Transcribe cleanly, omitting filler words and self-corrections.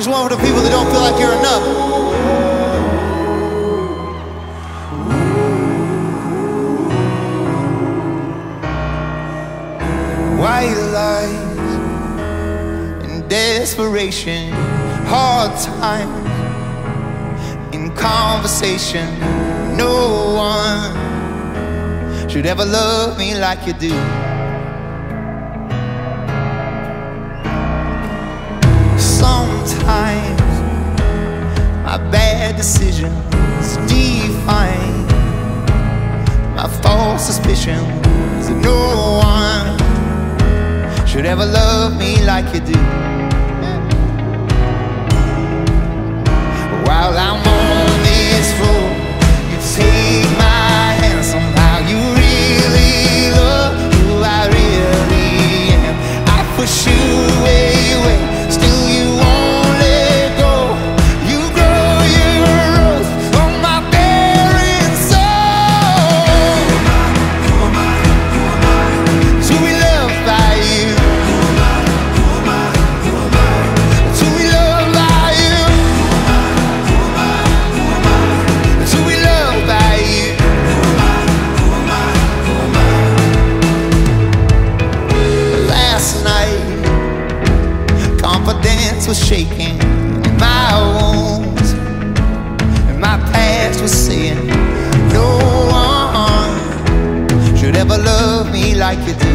Here's one for the people that don't feel like you're enough. White lies and desperation, hard times in conversation. No one should ever love me like you do. Sometimes my bad decisions define my false suspicions. No one should ever love me like you do. While I'm on this road, you take my hand. Somehow you really love who I really am. I push you away, still you won't let go. You grow your rose on my barren soul. To be loved by you, to be loved by you, to be loved by you. Last night confidence was shaking in my wounds, and my past was saying no one should ever love me like you do.